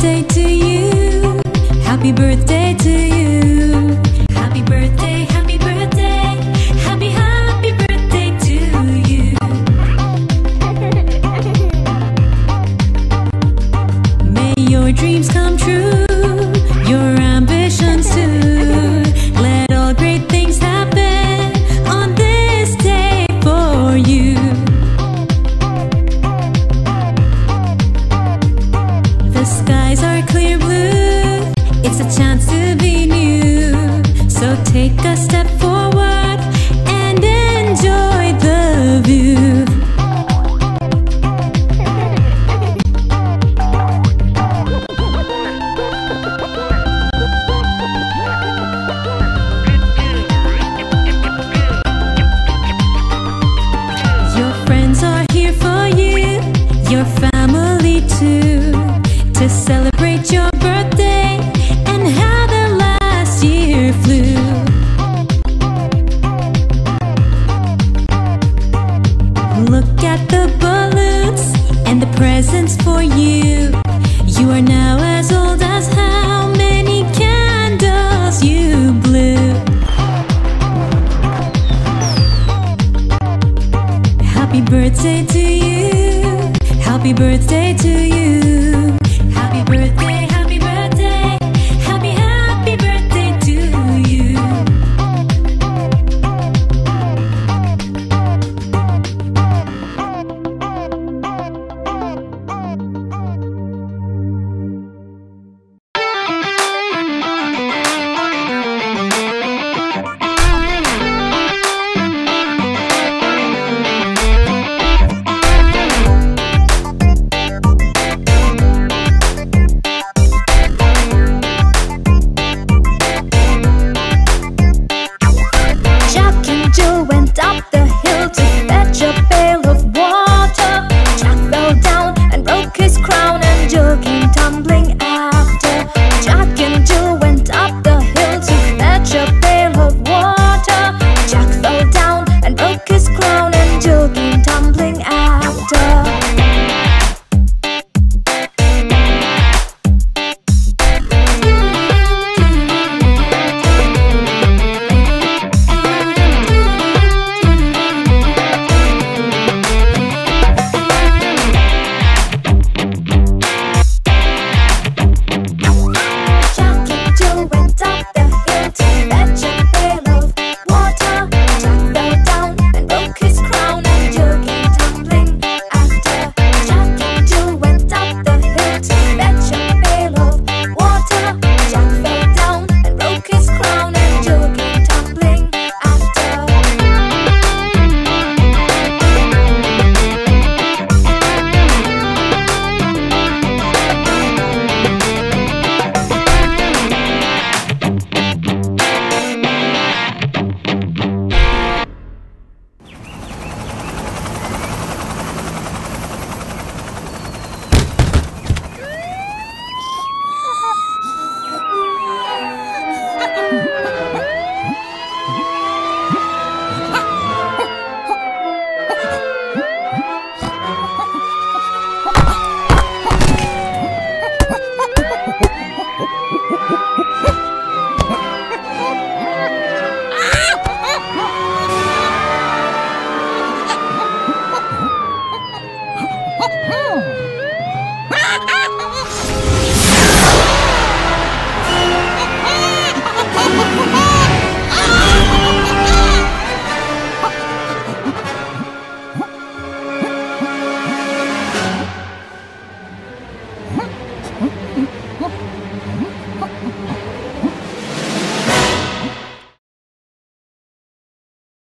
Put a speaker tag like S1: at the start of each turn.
S1: birthday to you. Happy birthday to you. Happy birthday, happy birthday. Happy, happy birthday to you. May your dreams come true, your ambitions too. Let all great things happen on this day for you. The skies are clear blue, it's a chance to be new. So take a step forward and enjoy the view. Your friends are here for you, your family too, to celebrate your birthday and how the last year flew. Look at the balloons and the presents for you. You are now as old as how many candles you blew. Happy birthday to you. Happy birthday to you. Happy birthday, happy birthday. Happy, happy birthday to you.
S2: Jack and Jill went up the hill to fetch a pail of water. Jack fell down and broke his crown, and Jill came tumbling after. Jack and Jill went up the hill to fetch a pail of water. Jack fell down and broke his crown, and Jill came tumbling after. Jack and Jill went up the hill to fetch a pail of water. Jack fell down and broke his crown, and Jill came tumbling after. Jack and Jill went up the hill to fetch a pail of water. Jack fell down and broke his crown, and Jill came tumbling after.